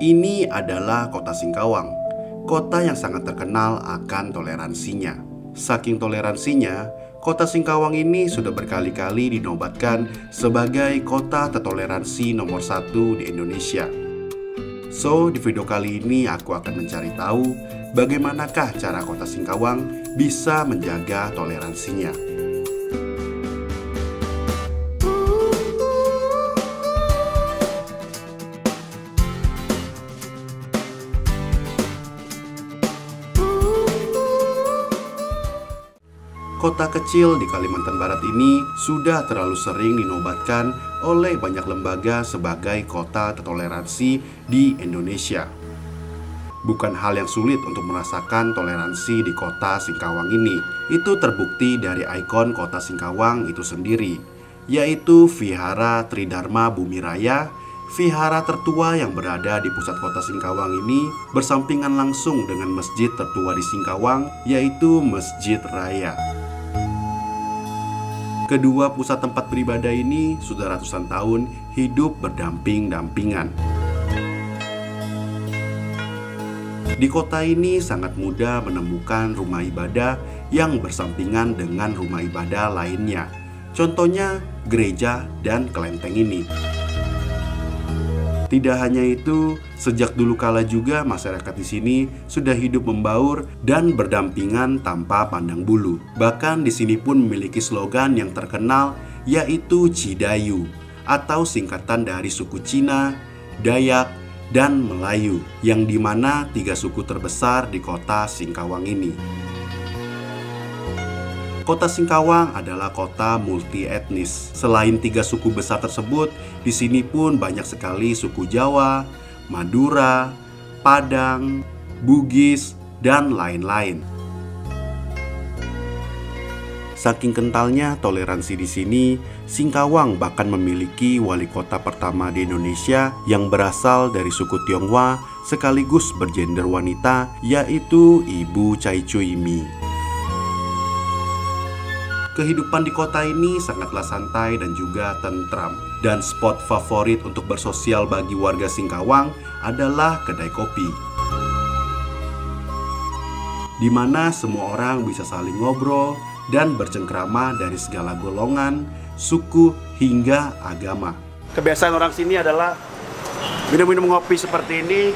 Ini adalah kota Singkawang, kota yang sangat terkenal akan toleransinya. Saking toleransinya, kota Singkawang ini sudah berkali-kali dinobatkan sebagai kota tertoleransi nomor 1 di Indonesia. So, di video kali ini aku akan mencari tahu bagaimanakah cara kota Singkawang bisa menjaga toleransinya. Kota kecil di Kalimantan Barat ini sudah terlalu sering dinobatkan oleh banyak lembaga sebagai kota tertoleransi di Indonesia. Bukan hal yang sulit untuk merasakan toleransi di kota Singkawang ini. Itu terbukti dari ikon kota Singkawang itu sendiri, yaitu Vihara Tridharma Bumi Raya. Vihara tertua yang berada di pusat kota Singkawang ini bersampingan langsung dengan masjid tertua di Singkawang, yaitu Masjid Raya. Kedua pusat tempat beribadah ini sudah ratusan tahun hidup berdamping-dampingan. Di kota ini sangat mudah menemukan rumah ibadah yang bersampingan dengan rumah ibadah lainnya. Contohnya gereja dan kelenteng ini. Tidak hanya itu, sejak dulu kala juga masyarakat di sini sudah hidup membaur dan berdampingan tanpa pandang bulu. Bahkan di sini pun memiliki slogan yang terkenal, yaitu Cidayu, atau singkatan dari suku Cina, Dayak, dan Melayu, yang dimana 3 suku terbesar di kota Singkawang ini. Kota Singkawang adalah kota multi etnis. Selain 3 suku besar tersebut, di sini pun banyak sekali suku Jawa, Madura, Padang, Bugis, dan lain-lain. Saking kentalnya toleransi di sini, Singkawang bahkan memiliki wali kota pertama di Indonesia yang berasal dari suku Tionghoa sekaligus bergender wanita, yaitu Ibu Chai Cui Mi. Kehidupan di kota ini sangatlah santai dan juga tentram. Dan spot favorit untuk bersosial bagi warga Singkawang adalah kedai kopi, di mana semua orang bisa saling ngobrol dan bercengkrama dari segala golongan, suku, hingga agama. Kebiasaan orang sini adalah minum-minum ngopi seperti ini,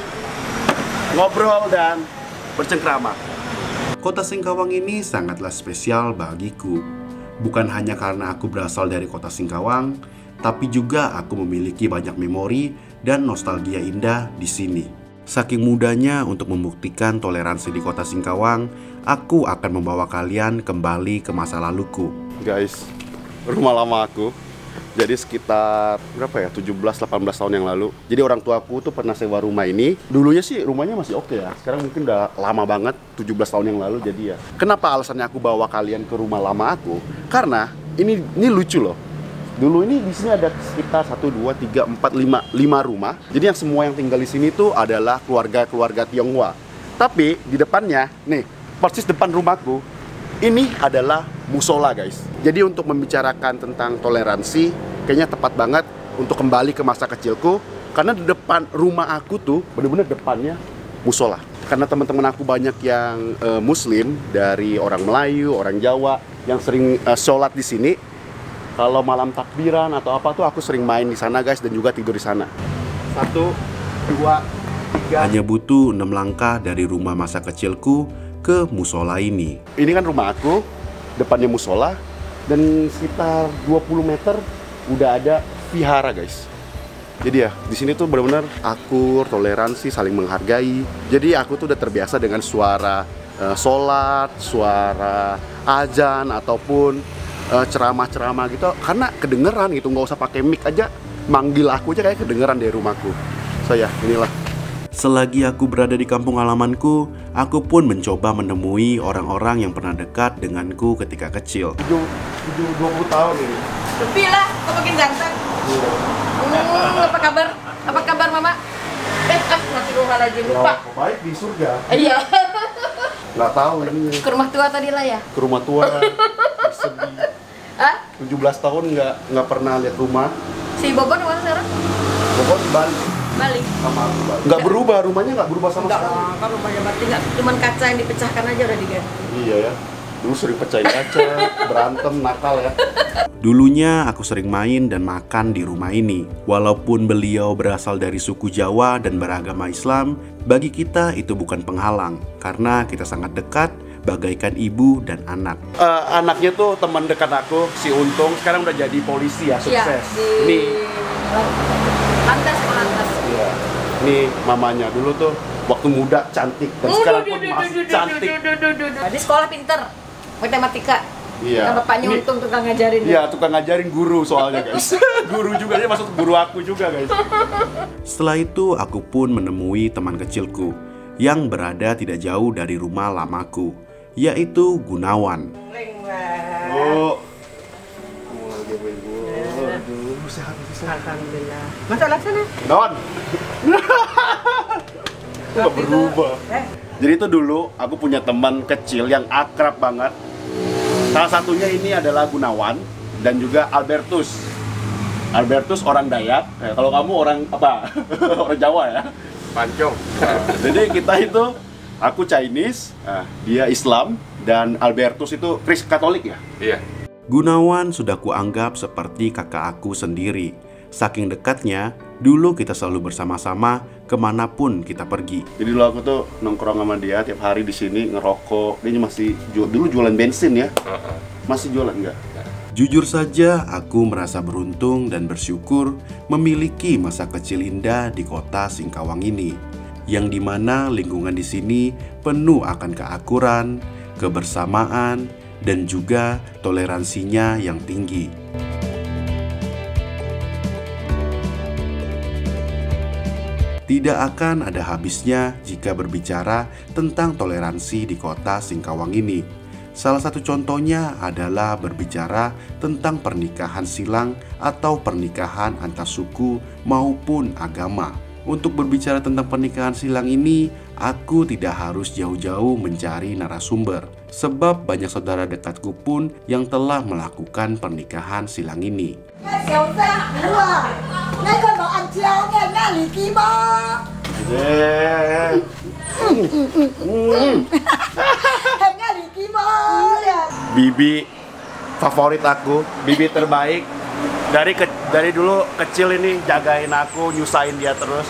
ngobrol dan bercengkrama. Kota Singkawang ini sangatlah spesial bagiku. Bukan hanya karena aku berasal dari kota Singkawang, tapi juga aku memiliki banyak memori dan nostalgia indah di sini. Saking mudahnya untuk membuktikan toleransi di kota Singkawang, aku akan membawa kalian kembali ke masa laluku. Guys, rumah lama aku. Jadi sekitar berapa ya? 17-18 tahun yang lalu. Jadi orang tua aku tuh pernah sewa rumah ini. Dulunya sih rumahnya masih oke ya. Sekarang mungkin udah lama banget, 17 tahun yang lalu. Jadi ya. Kenapa alasannya aku bawa kalian ke rumah lama aku? Karena ini lucu loh. Dulu ini di sini ada sekitar 1, 2, 3, 4, 5 rumah. Jadi yang semua yang tinggal di sini tuh adalah keluarga Tionghoa. Tapi di depannya, nih, persis depan rumahku, ini adalah musola, guys. Jadi untuk membicarakan tentang toleransi, kayaknya tepat banget untuk kembali ke masa kecilku. Karena di depan rumah aku tuh, bener-bener depannya musola. Karena teman-teman aku banyak yang Muslim, dari orang Melayu, orang Jawa, yang sering sholat di sini. Kalau malam takbiran atau apa tuh aku sering main di sana, guys, dan juga tidur di sana. 1, 2, 3. Hanya butuh 6 langkah dari rumah masa kecilku ke musola ini. Ini kan rumah aku, depannya musola, dan sekitar 20 meter udah ada vihara, guys. Jadi ya, di sini tuh benar-benar akur, toleransi, saling menghargai. Jadi aku tuh udah terbiasa dengan suara sholat, suara azan ataupun ceramah-ceramah gitu, karena kedengeran gitu, nggak usah pakai mic aja, manggil aku aja kayak kedengeran dari rumahku. So ya, inilah. Selagi aku berada di kampung halamanku, aku pun mencoba menemui orang-orang yang pernah dekat denganku ketika kecil. 20 tahun ini. Lebih lah, kok makin ganteng. Apa kabar? Apa kabar, Mama? Astagfirullahaladzim, lupa. Baik di surga. Iya. Nggak tahu ini. Ke rumah tua tadi lah ya? Ke rumah tua. Sedih. 17 tahun nggak pernah lihat rumah. Si Bobon mana sekarang? Bobon di Bali. Bali. Sama aku Bali. Nggak berubah, rumahnya nggak berubah sama Enggak, sekali. kan rumahnya berarti nggak, cuman kaca yang dipecahkan aja udah diganti. Iya ya. Dulu sering pecahin kaca, berantem, nakal ya. Dulunya aku sering main dan makan di rumah ini. Walaupun beliau berasal dari suku Jawa dan beragama Islam, bagi kita itu bukan penghalang karena kita sangat dekat, bagaikan ibu dan anak. Anaknya tuh teman dekat aku, si Untung, sekarang udah jadi polisi ya, sukses. Ya, Ini lantas. iya. Ini mamanya dulu tuh waktu muda cantik dan sekarang pun masih cantik. Di sekolah pinter, matematika. Iya. Kan bapaknya Ini- Untung tukang ngajarin. Iya, tukang ngajarin guru soalnya guys. Guru juga, dia masuk guru aku juga guys. Setelah itu aku pun menemui teman kecilku yang berada tidak jauh dari rumah lamaku, yaitu Gunawan. Oh. Aduh, sehat. Alhamdulillah. Masuk sana. Don. Nggak berubah. Jadi itu dulu aku punya teman kecil yang akrab banget. Salah satunya ini adalah Gunawan dan juga Albertus. Albertus orang Dayak. Kalau kamu orang apa? Orang Jawa ya. Pancong. Jadi kita itu, aku Chinese, dia Islam, dan Albertus itu Katolik ya. Iya. Gunawan sudah kuanggap seperti kakak aku sendiri. Saking dekatnya, dulu kita selalu bersama-sama kemanapun kita pergi. Jadi dulu aku tuh nongkrong sama dia tiap hari di sini ngerokok. Dia masih dulu jualan bensin ya. Masih jualan nggak? Jujur saja, aku merasa beruntung dan bersyukur memiliki masa kecil indah di kota Singkawang ini, yang dimana lingkungan di sini penuh akan keakuran, kebersamaan, dan juga toleransinya yang tinggi. Tidak akan ada habisnya jika berbicara tentang toleransi di kota Singkawang ini. Salah satu contohnya adalah berbicara tentang pernikahan silang atau pernikahan antar suku maupun agama. Untuk berbicara tentang pernikahan silang ini, aku tidak harus jauh-jauh mencari narasumber, sebab banyak saudara dekatku pun yang telah melakukan pernikahan silang ini. Bibi favorit aku, bibi terbaik. Dari dulu kecil ini jagain aku, nyusahin dia terus.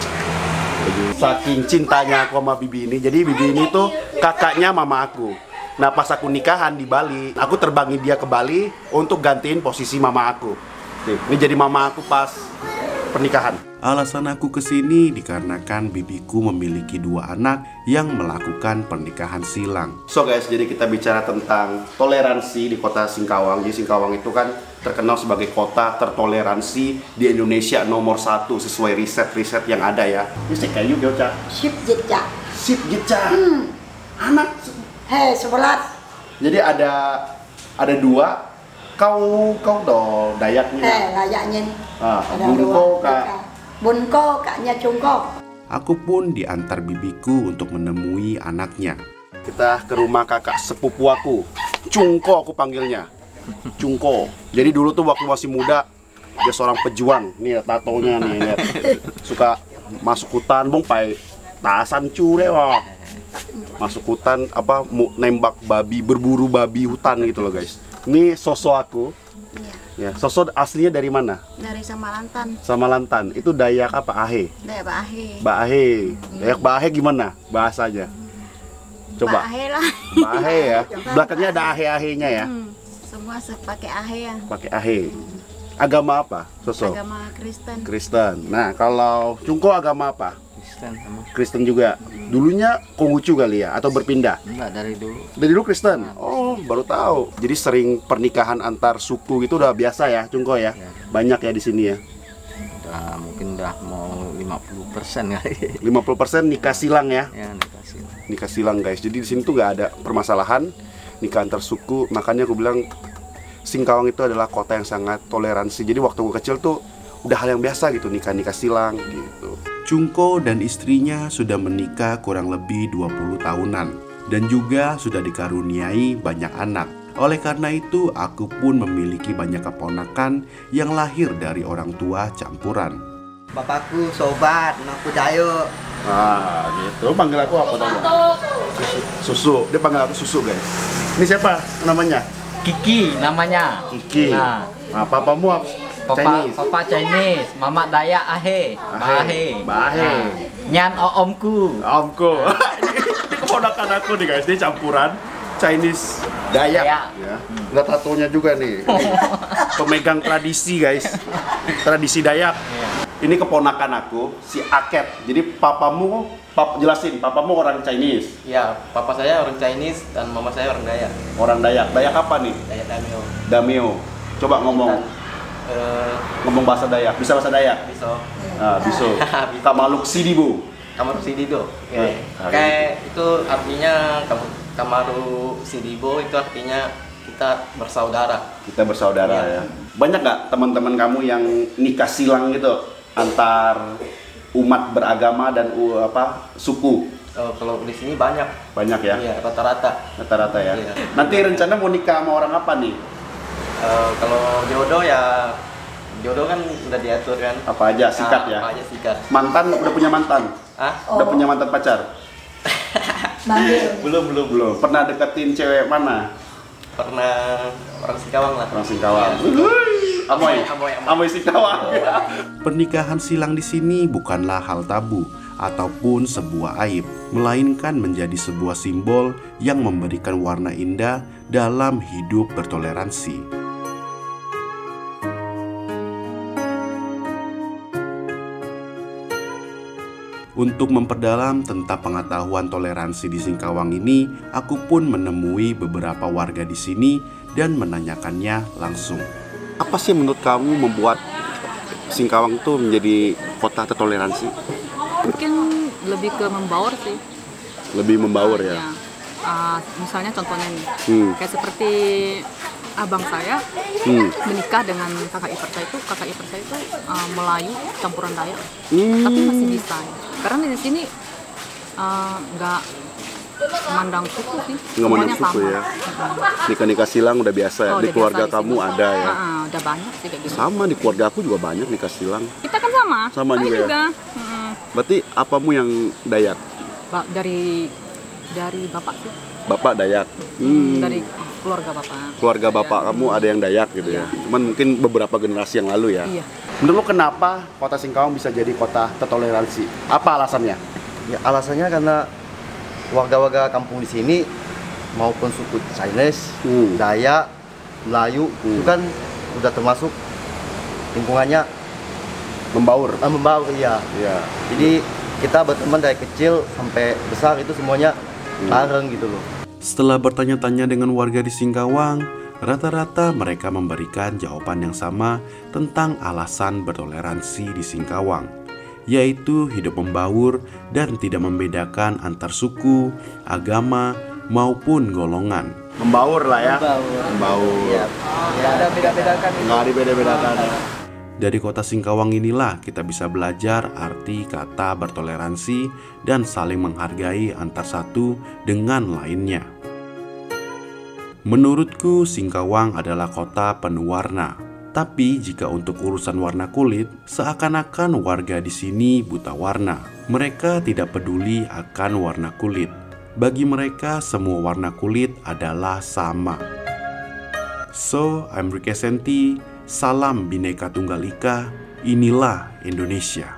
Saking cintanya aku sama bibi ini. Jadi bibi ini tuh kakaknya mama aku. Nah pas aku nikahan di Bali, aku terbangin dia ke Bali untuk gantiin posisi mama aku. Nih, ini jadi mama aku pas pernikahan. Alasan aku kesini dikarenakan bibiku memiliki 2 anak yang melakukan pernikahan silang. So guys, jadi kita bicara tentang toleransi di kota Singkawang. Jadi Singkawang itu kan terkenal sebagai kota tertoleransi di Indonesia nomor 1 sesuai riset-riset yang ada ya. Ini kayu Gyoca. Sip jejak. Sip Geca. Anak. Hei, 11. Jadi ada 2. Kau do Dayaknya. Layaknya. Ada Bunko Kak. Bunko kaknya Cungko. Aku pun diantar bibiku untuk menemui anaknya. Kita ke rumah kakak sepupu aku, Cungko aku panggilnya. Cungko. Jadi dulu tuh waktu masih muda, dia seorang pejuang. Nih tatonya nih, lihat. Suka masuk hutan, bong pai tasan cure wah. Masuk hutan nembak babi, berburu babi hutan gitu loh guys. Ini sosok aku. Ya, sosok aslinya dari mana? Dari Samalantan. Samalantan. Itu Dayak apa? Ahe. Dayak Baahe. Baahe. Dayak Baahe gimana bahasanya? Coba. Baahe lah. Baahe ya. Belakangnya ada ahe-ahenya ya. Semua pakai ahe ya. Pakai ahe. Agama apa? Sosok. Agama Kristen. Kristen. Nah, kalau Cungko agama apa? Kristen sama. Kristen juga. Dulunya Konghucu kali ya atau berpindah? Enggak, dari dulu. Dari dulu Kristen. Oh, baru tahu. Jadi sering pernikahan antar suku gitu udah biasa ya, Cungko ya. Ya. Banyak ya di sini ya. Mungkin udah mau 50% kali. 50% nikah silang ya. Ya, dikasih. Nikah silang guys. Jadi di sini tuh nggak ada permasalahan nikah antar suku. Makanya aku bilang Singkawang itu adalah kota yang sangat toleransi. Jadi waktu aku kecil tuh udah hal yang biasa gitu nikah silang gitu. Cungko dan istrinya sudah menikah kurang lebih 20 tahunan dan juga sudah dikaruniai banyak anak. Oleh karena itu, aku pun memiliki banyak keponakan yang lahir dari orang tua campuran. Bapakku Sobat, aku Dayo. Ah, gitu. Panggil aku apa namanya? Susu. Dia panggil aku Susu, guys. Ini siapa namanya? Kiki namanya. Kiki. Nah, papamu apa? Chinese. Papa Chinese, Mama Dayak Ahe. Bahe. Nyan omku. Omku. Ini keponakan aku nih, guys. Ini campuran Chinese Dayak. Ya. Udah tatonya juga nih. Pemegang tradisi, guys. Tradisi Dayak. Ini keponakan aku, si Aket. Jadi papamu, jelasin, papamu orang Chinese. Ya, papa saya orang Chinese dan mama saya orang Dayak. Orang Dayak. Dayak apa nih? Dayak Damio. Damio. Coba ngomong. Ngomong bahasa Dayak. Bisa bahasa Dayak? Bisa. Ah, bisa. Kamaluk Sidibu. Kamaru Sidido. Ya. Kayak itu artinya Kamaru Sidibo itu artinya kita bersaudara. Kita bersaudara ya. Banyak nggak teman-teman kamu yang nikah silang gitu antar umat beragama dan suku? Kalau di sini banyak. Banyak ya? Iya, rata-rata. Rata-rata ya. Iya. Nanti rencana mau nikah sama orang apa nih? Kalau jodoh ya, jodoh kan udah diatur kan. Apa aja sikat ya? Apa aja sikat. Mantan udah punya mantan? Hah? Udah punya mantan pacar? Belum. Pernah deketin cewek mana? Pernah orang Singkawang lah. Orang Singkawang. Amoy Singkawang. Pernikahan silang di sini bukanlah hal tabu ataupun sebuah aib, melainkan menjadi sebuah simbol yang memberikan warna indah dalam hidup bertoleransi. Untuk memperdalam tentang pengetahuan toleransi di Singkawang ini, aku pun menemui beberapa warga di sini dan menanyakannya langsung. Apa sih menurut kamu membuat Singkawang itu menjadi kota tertoleransi? Mungkin lebih ke membaur sih. Lebih membaur ya? Misalnya contohnya nih, kayak seperti abang saya menikah dengan kakak ipar saya itu, Melayu campuran Dayak, tapi masih bisa. Karena di sini nggak memandang suku sih, nggak memandang suku ya. Nikah-nikah silang udah biasa ya. Di keluarga kamu ada ya? Udah banyak sih kayak gitu. Sama di keluarga aku juga banyak nikah silang. Kita kan sama. Sama juga ya. Berarti apamu yang Dayak? Dari bapak sih. Bapak Dayak. Dari keluarga bapak. Keluarga bapak kamu ada yang Dayak gitu ya. Cuman mungkin beberapa generasi yang lalu ya. Iya. Menurut lo kenapa kota Singkawang bisa jadi kota tertoleransi? Apa alasannya? Ya alasannya karena warga-warga kampung di sini maupun suku Chinese, Dayak, Melayu itu kan udah termasuk lingkungannya Membaur. Membaur, iya. Jadi kita berteman dari kecil sampai besar itu semuanya bareng gitu loh. Setelah bertanya-tanya dengan warga di Singkawang, rata-rata mereka memberikan jawaban yang sama tentang alasan bertoleransi di Singkawang, yaitu hidup membaur dan tidak membedakan antar suku, agama, maupun golongan. Membaur lah ya. Membaur. Ya, nggak ada beda-bedakan. Nggak dibeda-bedakan. Dari kota Singkawang inilah kita bisa belajar arti kata bertoleransi dan saling menghargai antar satu dengan lainnya. Menurutku Singkawang adalah kota penuh warna. Tapi jika untuk urusan warna kulit, seakan-akan warga di sini buta warna. Mereka tidak peduli akan warna kulit. Bagi mereka semua warna kulit adalah sama. So, I'm Ricky Senti. Salam Bhinneka Tunggal Ika, inilah Indonesia.